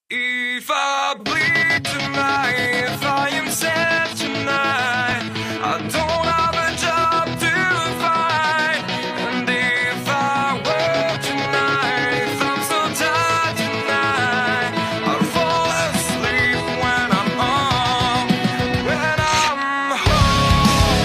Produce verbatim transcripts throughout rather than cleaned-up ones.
If I bleed tonight, if I am sad tonight, I don't have a job to find. And if I work tonight, if I'm so tired tonight, I'll fall asleep when I'm home, when I'm home.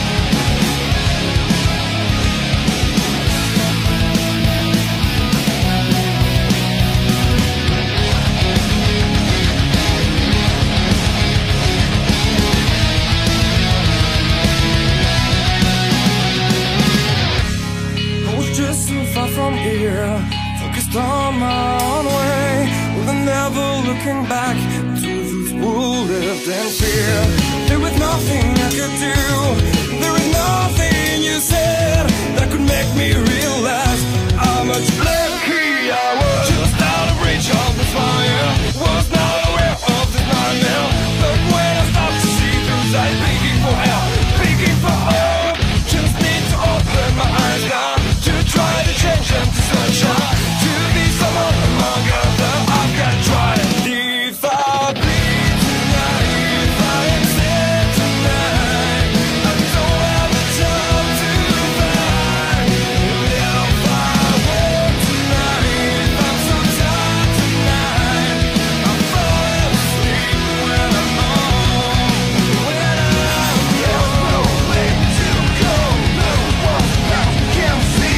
Just so far from here, focused on my own way, with never looking back to those who lived in fear. There was nothing I could do, there was nothing you said that could make me realize how much lucky I was. Just out of reach of the fire, was not aware of this nightmare. But when I stopped to see through sight, begging for help, begging for hope, just need to open my eyes now, try to change them to sunshine, to be someone among others. I've got to try it. If I bleed tonight, if I am sad tonight, I don't have a job to find. If I work tonight, if I'm so tired tonight, I'll fall asleep when I'm home, when I'm home. There's no place to go, no one I can see.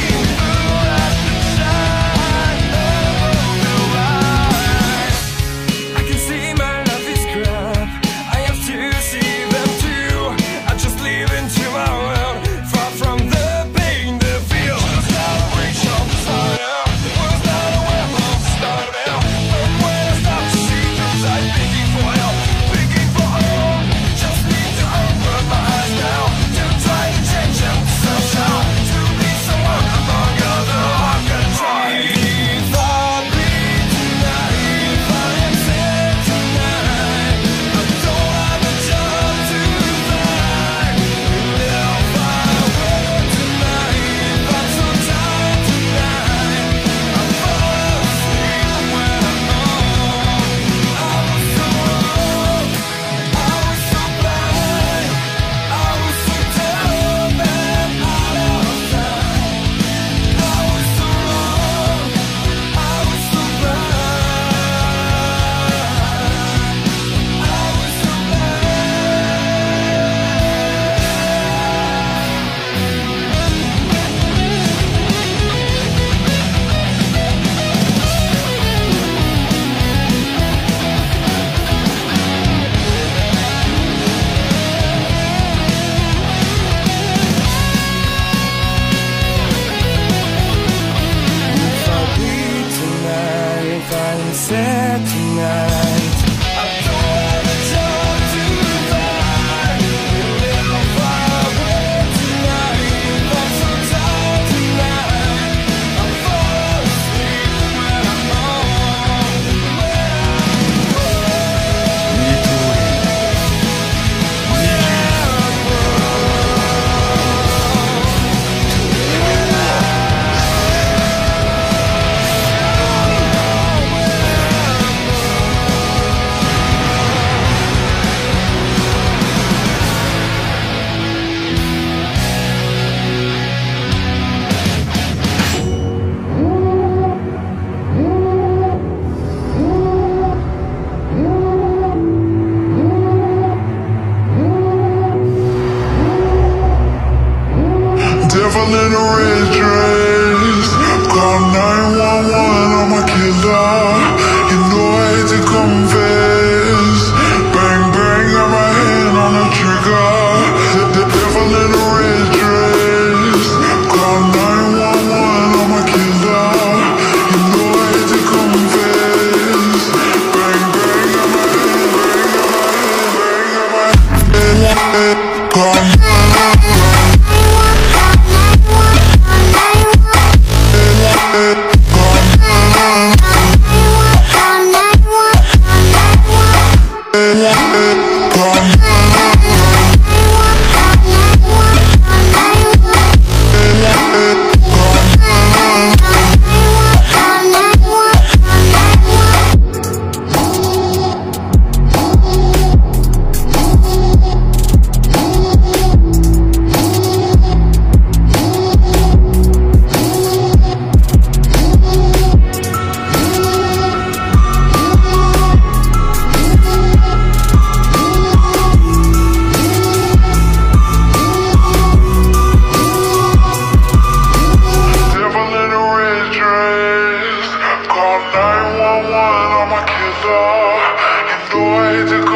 Sad tonight, I don't have a job to find. If I work tonight, if I'm so tired tonight, I'll fall asleep when I'm home, when I'm home, when I'm home. You know I had to